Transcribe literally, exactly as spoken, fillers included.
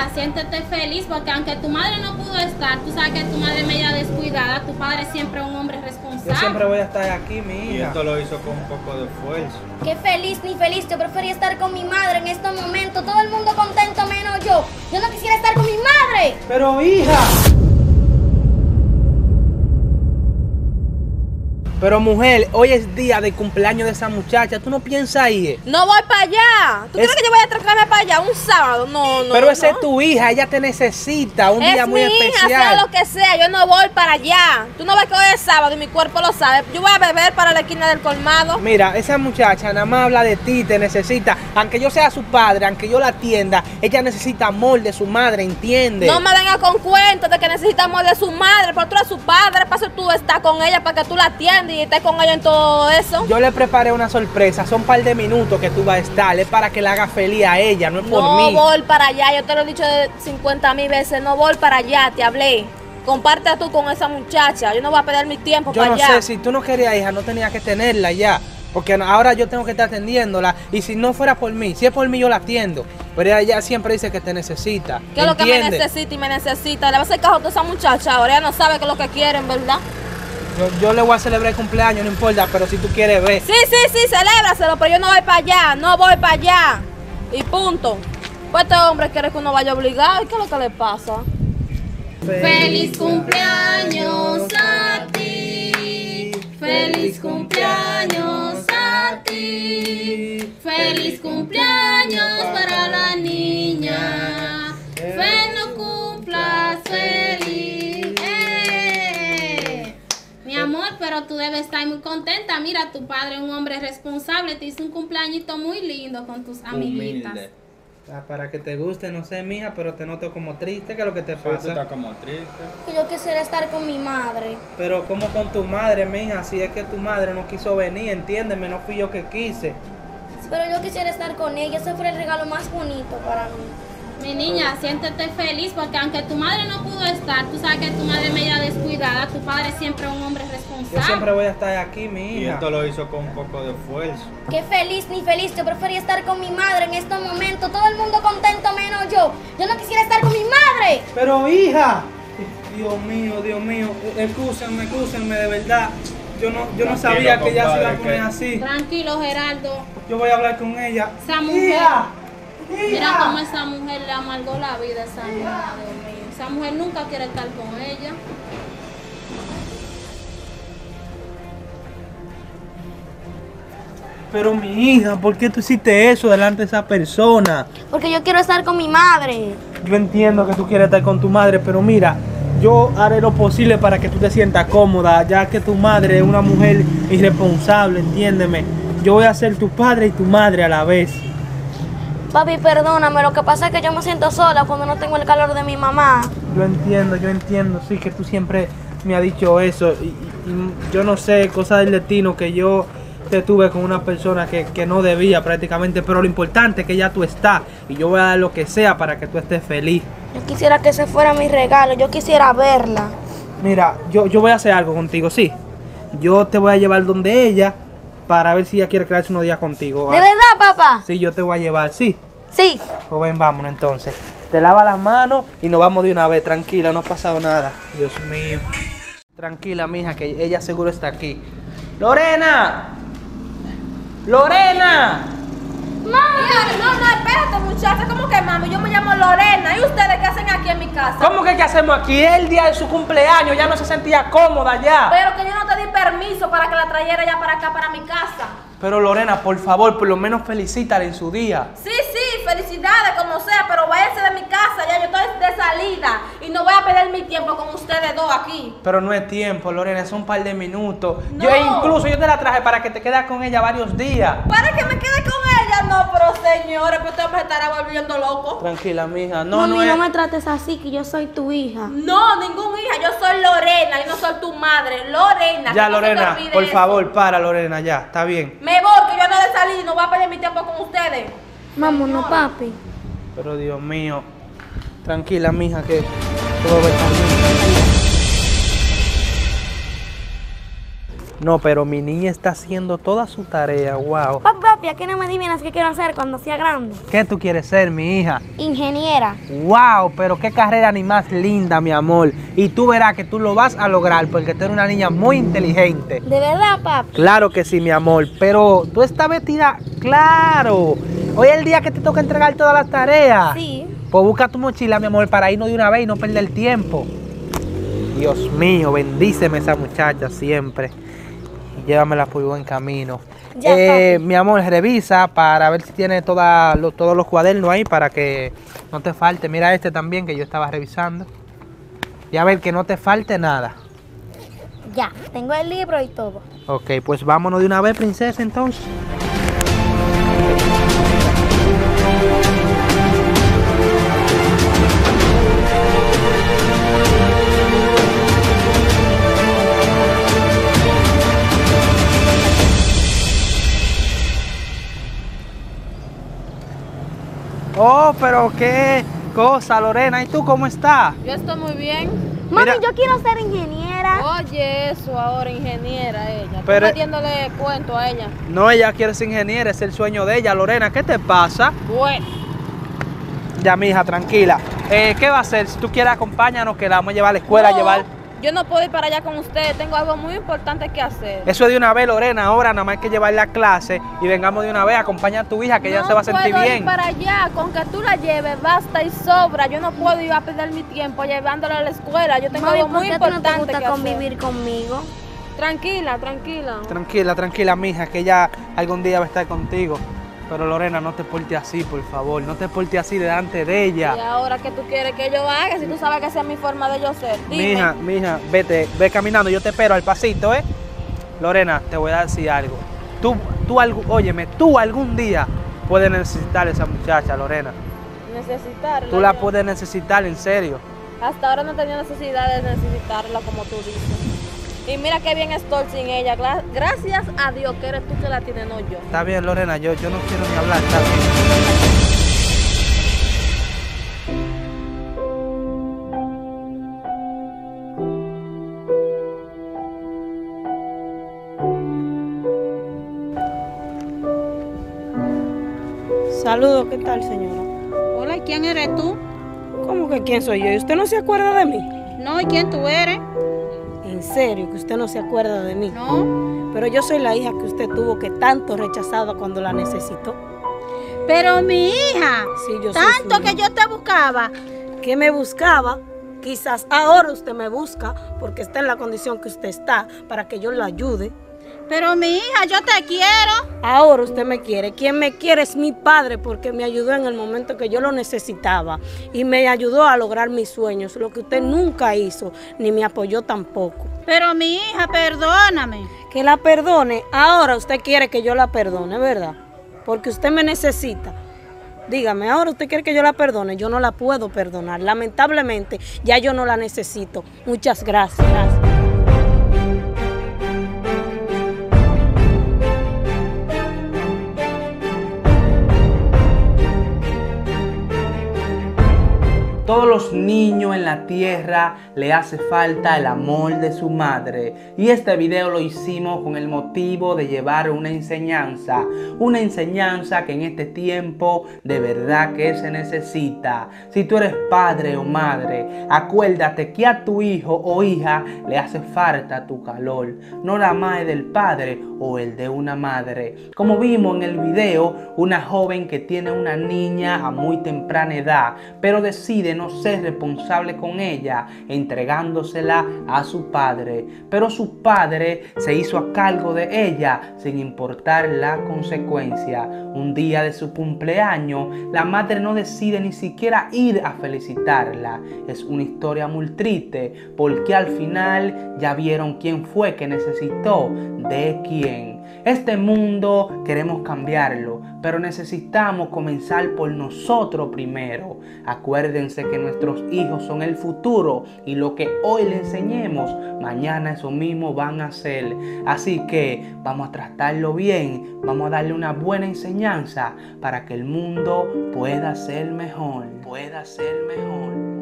niña, siéntete feliz porque aunque tu madre no pudo estar, tú sabes que tu madre es media descuidada, tu padre siempre es un hombre responsable. Yo siempre voy a estar aquí, mi hija. Y esto lo hizo con un poco de esfuerzo. Qué feliz ni feliz, yo prefería estar con mi madre en estos momentos, todo el mundo contento menos yo. Yo no quisiera estar con mi madre. Pero hija. Pero mujer, hoy es día de cumpleaños de esa muchacha, ¿tú no piensas ir? No voy para allá. ¿Tú Es- crees que yo voy a trasladarme para allá un sábado? No, no. Pero esa no. es tu hija, ella te necesita, un Es día muy mi hija, especial. sea lo que sea, yo no voy para allá. Tú no ves que hoy es sábado y mi cuerpo lo sabe. Yo voy a beber para la esquina del colmado. Mira, esa muchacha nada más habla de ti, te necesita. Aunque yo sea su padre, aunque yo la atienda, ella necesita amor de su madre, ¿entiendes? No me venga con cuentos de que necesitamos de su madre, pero tú eres su padre, para eso tú estás con ella, para que tú la atiendas y estés con ella en todo eso. Yo le preparé una sorpresa, son un par de minutos que tú vas a estar, es para que la haga feliz a ella, no es por No mí. voy para allá, yo te lo he dicho de cincuenta mil veces, no voy para allá, te hablé. Comparte tú con esa muchacha, yo no voy a perder mi tiempo Yo para no allá. sé, si tú no querías hija, no tenías que tenerla ya. Porque ahora yo tengo que estar atendiéndola. Y si no fuera por mí, si es por mí yo la atiendo. Pero ella siempre dice que te necesita. ¿Qué es lo que me ¿entiendes? necesita y me necesita? Le va a hacer caso a toda esa muchacha, ahora ella no sabe qué es lo que quieren, ¿verdad? Yo, yo le voy a celebrar el cumpleaños, no importa, pero si tú quieres ver. Sí, sí, sí, celébraselo, pero yo no voy para allá, no voy para allá. Y punto. Pues este hombre quiere que uno vaya obligado, ¿y qué es lo que le pasa? Feliz cumpleaños a ti, feliz cumpleaños a ti, feliz cumpleaños para la niña, fe no cumplas feliz. ¡Eh! Mi amor, pero tú debes estar muy contenta. Mira, tu padre es un hombre responsable, te hizo un cumpleañito muy lindo con tus amiguitas. Humilde. Ah, para que te guste, no sé, mija, pero te noto como triste, ¿qué es lo que te Sí, tú pasa? estás como triste. Que yo quisiera estar con mi madre. Pero como con tu madre, mija, si es que tu madre no quiso venir, entiéndeme, no fui yo que quise. Pero yo quisiera estar con ella, ese fue el regalo más bonito para mí. Mi niña, siéntete feliz porque aunque tu madre no pudo estar, tú sabes que tu madre es media descuidada, tu padre siempre es un hombre responsable. Yo siempre voy a estar aquí, mi Y hija. esto lo hizo con un poco de esfuerzo. Qué feliz ni feliz, yo prefería estar con mi madre en estos momentos, todo el mundo contento menos yo. Yo no quisiera estar con mi madre. Pero hija, Dios mío, Dios mío, excúsenme, excúsenme de verdad. Yo no, yo no Tranquilo, sabía que ella se iba a compadre, poner que- así. Tranquilo, Geraldo. Yo voy a hablar con ella. Esa mujer- Hija, Mira hija. cómo esa mujer le amargó la vida a esa niña, Dios mío. Esa mujer nunca quiere estar con ella. Pero mi hija, ¿por qué tú hiciste eso delante de esa persona? Porque yo quiero estar con mi madre. Yo entiendo que tú quieres estar con tu madre, pero mira, yo haré lo posible para que tú te sientas cómoda, ya que tu madre es una mujer irresponsable, entiéndeme. Yo voy a ser tu padre y tu madre a la vez. Papi, perdóname, lo que pasa es que yo me siento sola cuando no tengo el calor de mi mamá. Yo entiendo, yo entiendo, sí, que tú siempre me has dicho eso. Y, y- y yo no sé, cosa del destino, que yo te tuve con una persona que, que no debía prácticamente, pero lo importante es que ya tú estás. Y yo voy a dar lo que sea para que tú estés feliz. Yo quisiera que ese fuera mi regalo, yo quisiera verla. Mira, yo, yo voy a hacer algo contigo, sí. Yo te voy a llevar donde ella para ver si ella quiere quedarse unos días contigo. ¿De verdad, papá? Sí, yo te voy a llevar, sí. Sí. Pues ven, vámonos entonces. Te lava las manos y nos vamos de una vez, tranquila, no ha pasado nada. Dios mío. Tranquila, mija, que ella seguro está aquí. ¡Lorena! ¡Lorena! Mami, no, no, espérate, muchacha, ¿cómo que mami? Yo me llamo Lorena. ¿Y ustedes qué hacen aquí en mi casa? ¿Cómo que qué hacemos aquí? Es el día de su cumpleaños, ya no se sentía cómoda ya. Pero que yo no te di permiso para que la trajera ya para acá, para mi casa. Pero Lorena, por favor, por lo menos felicítala en su día. Sí, sí, felicidades, como sea, pero váyanse de mi casa, ya yo estoy de salida y no voy a perder mi tiempo con ustedes dos aquí. Pero no es tiempo, Lorena, son un par de minutos. No. Yo incluso yo te la traje para que te quedes con ella varios días. ¿Para que me quede con ella? No, pero señores, pues usted me estará volviendo loco. Tranquila, mija. No, Mami, no es... no me trates así, que yo soy tu hija. No, ningún hija, yo soy Lorena y no soy tu madre, Lorena. Ya, que no se te Lorena, olvide por eso. favor, para, Lorena, ya, está bien. Me voy, que yo no de salir y no voy a perder mi tiempo con ustedes. Vámonos, papi. Pero Dios mío, tranquila, mija, que todo va a estar bien. No, pero mi niña está haciendo toda su tarea, wow. Papi, papi, Papi, ¿a qué no me adivinas qué quiero hacer cuando sea grande? ¿Qué tú quieres ser, mi hija? Ingeniera. Wow, pero qué carrera ni más linda, mi amor. Y tú verás que tú lo vas a lograr porque tú eres una niña muy inteligente. ¿De verdad, papi? Claro que sí, mi amor, pero tú estás vestida, claro. Hoy es el día que te toca entregar todas las tareas. Sí. Pues busca tu mochila, mi amor, para irnos de una vez y no perder tiempo. Dios mío, bendíceme esa muchacha siempre. Y llévamela por buen camino. Ya, eh, papi. mi amor, revisa para ver si tiene toda, lo, todos los cuadernos ahí para que no te falte. Mira este también que yo estaba revisando. Y a ver que no te falte nada. Ya, tengo el libro y todo. Ok, pues vámonos de una vez, princesa, entonces. Oh, pero qué cosa, Lorena. ¿Y tú cómo estás? Yo estoy muy bien. Mami, Mira. yo quiero ser ingeniera. Oye, eso ahora, ingeniera ella. Tú Pero- metiéndole cuento a ella. No, ella quiere ser ingeniera, es el sueño de ella. Lorena, ¿qué te pasa? Bueno, Ya, mija, tranquila. Eh, ¿Qué va a hacer? Si tú quieres, acompáñanos, que la vamos a llevar a la escuela, no, a llevar... yo no puedo ir para allá con usted. Tengo algo muy importante que hacer. Eso es de una vez, Lorena. Ahora nada más hay que llevarla a clase y vengamos de una vez. Acompaña a tu hija, que ella no se va a sentir puedo bien. ir para allá. Con que tú la lleves, basta y sobra. Yo no puedo ir a perder mi tiempo llevándola a la escuela. Yo tengo Mami, algo ¿por muy qué a ti no importante te gusta que hacer. convivir conmigo? Tranquila, tranquila. Tranquila, tranquila, mija, que ella algún día va a estar contigo. Pero Lorena, no te portes así, por favor. No te portes así delante de ¿Y ella. ahora qué tú quieres que yo haga? Si tú sabes que esa es mi forma de yo ser. Dime. Mija, mija, vete, ve caminando. Yo te espero al pasito, ¿eh? Lorena, te voy a decir algo. Tú, tú, algo, óyeme, tú algún día puedes necesitar a esa muchacha, Lorena. Necesitarla. Tú la yo. puedes necesitar, en serio. Hasta ahora no tenía necesidad de necesitarla como tú dices. Y mira qué bien estoy sin ella. Gra- Gracias a Dios que eres tú que la tienes, no yo. Está bien, Lorena, yo, yo no quiero ni hablar, está bien. Saludos, ¿qué tal, señora? Hola, ¿y quién eres tú? ¿Cómo que quién soy yo? ¿Y usted no se acuerda de mí? No, ¿y quién tú eres? En serio, que usted no se acuerda de mí. No. Pero yo soy la hija que usted tuvo que tanto rechazaba cuando la necesitó. Pero mi hija, Sí, yo soy tanto su que hija. yo te buscaba. Que me buscaba, quizás ahora usted me busca porque está en la condición que usted está para que yo la ayude. Pero mi hija, yo te quiero. Ahora usted me quiere. Quien me quiere es mi padre porque me ayudó en el momento que yo lo necesitaba y me ayudó a lograr mis sueños, lo que usted nunca hizo ni me apoyó tampoco. Pero mi hija, perdóname. Que la perdone. Ahora usted quiere que yo la perdone, ¿verdad? Porque usted me necesita. Dígame, ahora usted quiere que yo la perdone. Yo no la puedo perdonar. Lamentablemente, ya yo no la necesito. Muchas gracias. Todos los niños en la tierra le hace falta el amor de su madre. Y este video lo hicimos con el motivo de llevar una enseñanza. Una enseñanza que en este tiempo de verdad que se necesita. Si tú eres padre o madre, acuérdate que a tu hijo o hija le hace falta tu calor. No la más del padre o el de una madre. Como vimos en el video, una joven que tiene una niña a muy temprana edad, pero decide no ser responsable con ella, entregándosela a su padre. Pero su padre se hizo a cargo de ella sin importar la consecuencia. Un día de su cumpleaños, la madre no decide ni siquiera ir a felicitarla. Es una historia muy triste porque al final ya vieron quién fue que necesitó de quién. Este mundo queremos cambiarlo, pero necesitamos comenzar por nosotros primero. Acuérdense que nuestros hijos son el futuro y lo que hoy les enseñemos, mañana eso mismo van a hacer. Así que vamos a tratarlo bien, vamos a darle una buena enseñanza para que el mundo pueda ser mejor, pueda ser mejor.